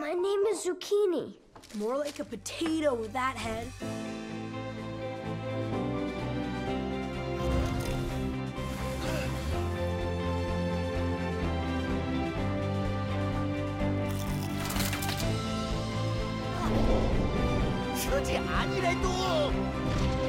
My name is Zucchini. More like a potato with that head. 셔지 아니래도